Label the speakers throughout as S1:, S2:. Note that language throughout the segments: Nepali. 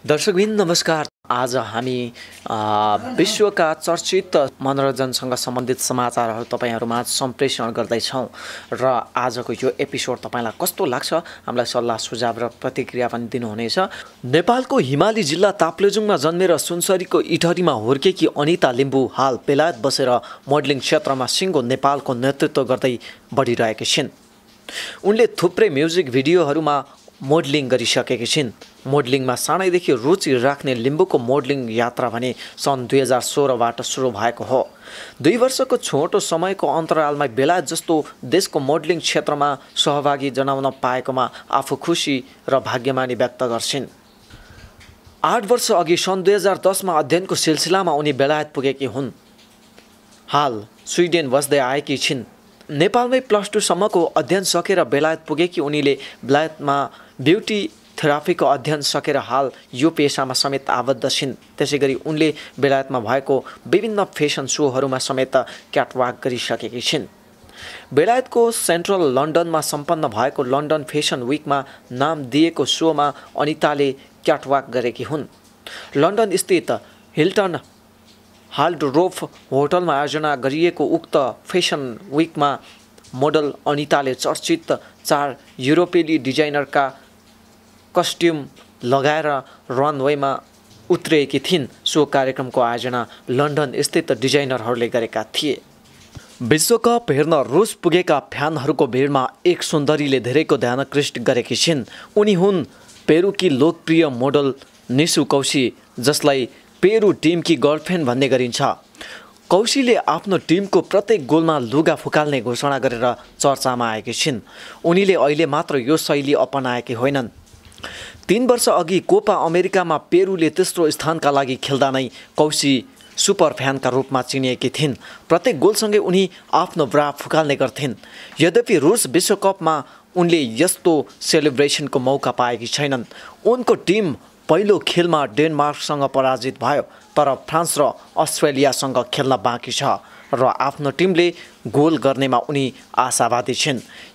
S1: दर्शकबिन नमस्कार। आज हामी विश्वका चर्चित मनोरञ्जनसँग सम्बन्धित समाचारहरू तपाईँहरूमा सम्प्रेषण गर्दैछौँ र आजको यो एपिसोड तपाईँलाई कस्तो लाग्छ हामीलाई सल्लाह सुझाव र प्रतिक्रिया पनि दिनुहुनेछ। नेपालको हिमाली जिल्ला ताप्लेजुङमा जन्मेर सुनसरीको इटहरीमा हुर्केकी अनिता लिम्बू हाल बेलायत बसेर मोडलिङ क्षेत्रमा सिङ्गो नेपालको नेतृत्व गर्दै बढिरहेकी छिन्। उनले थुप्रै म्युजिक भिडियोहरूमा मोडलिङ गरिसकेकी छिन्। मोडलिङमा सानैदेखि रुचि राख्ने लिम्बूको मोडलिङ यात्रा भने सन् 2016बाट सुरु भएको हो। 2 वर्षको छोटो समयको अन्तरालमा बेलायत जस्तो देशको मोडलिङ क्षेत्रमा सहभागी जनाउन पाएकोमा आफू खुसी र भाग्यमानी व्यक्त गर्छिन्। 8 वर्ष अघि सन् 2010मा अध्ययनको सिलसिलामा उनी बेलायत पुगेकी हुन्। हाल स्विडेन बस्दै आएकी छिन्। नेपालमै +2 सम्मको अध्ययन सकेर बेलायत पुगेकी उनीले बेलायतमा ब्युटी थेरापीको अध्ययन सकेर हाल यो पेसामा समेत आबद्ध छिन्। त्यसैगरी उनले बेलायतमा भएको विभिन्न फेसन सोहरूमा समेत क्याटवाक गरिसकेकी छिन्। बेलायतको सेन्ट्रल लन्डनमा सम्पन्न भएको लन्डन फेसन विकमा नाम दिएको सोमा अनिताले क्याटवाक गरेकी हुन्। लन्डन स्थित हिल्टन हाल्डरोफ होटलमा आयोजना गरिएको उक्त फेसन विकमा मोडल अनिताले चर्चित 4 युरोपेली डिजाइनरका कस्ट्युम लगाएर रनवेमा उत्रिएकी थिइन्। सो कार्यक्रमको आयोजना लन्डन स्थित डिजाइनरहरूले गरेका थिए। विश्वकप हेर्न रुस पुगेका फ्यानहरूको भिडमा एक सुन्दरीले धेरैको ध्यान आकृष्ट गरेकी छिन्। उनी हुन् पेरुकी लोकप्रिय मोडल निशु कौशी, जसलाई पेरु टिमकी गर्लफ्रेन्ड भन्ने गरिन्छ। कौशीले आफ्नो टिमको प्रत्येक गोलमा लुगा फुकाल्ने घोषणा गरेर चर्चामा आएकी छिन्। उनीले अहिले मात्र यो शैली अपनाएकी होइनन्। 3 वर्ष अघि कोपा अमेरिकामा पेरुले तेस्रो स्थानका लागि खेल्दा नै कौशी सुपर फ्यानका रूपमा चिनिएकी थिइन्। प्रत्येक गोलसँगै उनी आफ्नो ब्रा फुकाल्ने गर्थिन्। यद्यपि रुस विश्वकपमा उनले यस्तो सेलिब्रेसनको मौका पाएकी छैनन्। उनको टिम पहिलो खेलमा डेनमार्कसँग पराजित भयो, तर फ्रान्स र अस्ट्रेलियासँग खेल्न बाँकी छ र आफ्नो टिमले गोल गर्नेमा उनी आशावादी छिन्।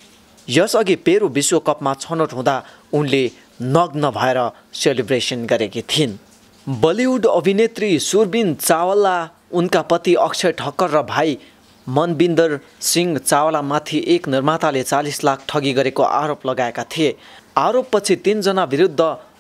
S1: यसअघि पेरु विश्वकपमा छनौट हुँदा उनले नग्न भएर सेलिब्रेसन गरेकी थिइन्। बलिउड अभिनेत्री सुरबिन चावला उनका पति अक्षय ठक्कर र भाइ मनबिन्दर सिंह चावलामाथि एक निर्माताले 40 लाख ठगी गरेको आरोप लगाएका थिए। आरोपपछि 3 जना विरुद्ध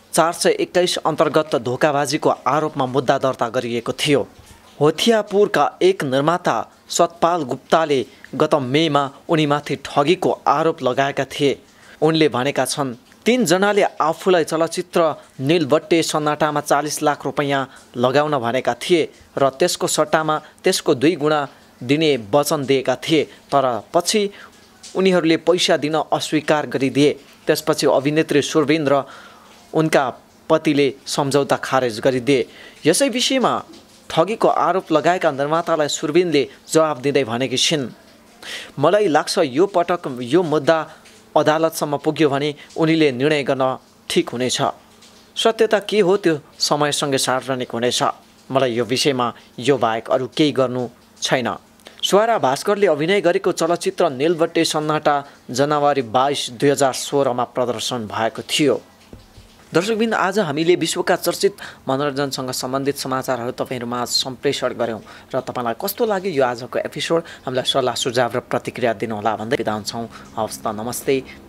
S1: 421 अन्तर्गत धोकाबाजीको आरोपमा मुद्दा दर्ता गरिएको थियो। होथियापुरका एक निर्माता सतपाल गुप्ताले गत मेमा उनीमाथि ठगीको आरोप लगाएका थिए। उनले भनेका छन्, 3 जनाले आफूलाई चलचित्र नीलबट्टे सन्नाटामा 40 लाख रुपैयाँ लगाउन भनेका थिए र त्यसको सट्टामा त्यसको 2 गुणा दिने वचन दिएका थिए, तर पछि उनीहरूले पैसा दिन अस्वीकार गरिदिए। त्यसपछि अभिनेत्री सुरबिन र उनका पतिले सम्झौता खारेज गरिदिए। यसै विषयमा ठगीको आरोप लगाएका निर्मातालाई सुरबिनले जवाफ दिँदै भनेकी छिन्, मलाई लाग्छ यो पटक यो मुद्दा अदालतसम्म पुग्यो भने उनीले निर्णय गर्न ठिक हुनेछ। सत्यता के हो त्यो समयसँगै सार्वजनिक हुनेछ। मलाई यो विषयमा यो बाहेक अरू केही गर्नु छैन। स्वरा भास्करले अभिनय गरेको चलचित्र नीलबट्टे सन्नाटा जनवरी 22, 2016मा प्रदर्शन भएको थियो। दर्शकबिन आज हामीले विश्वका चर्चित मनोरञ्जनसँग सम्बन्धित समाचारहरू तपाईँहरूमा सम्प्रेषण गऱ्यौँ र तपाईँलाई कस्तो लाग्यो यो आजको एपिसोड हामीलाई सल्लाह सुझाव र प्रतिक्रिया दिनुहोला भन्दै बिदा हुन्छौँ। हवस् त, नमस्ते।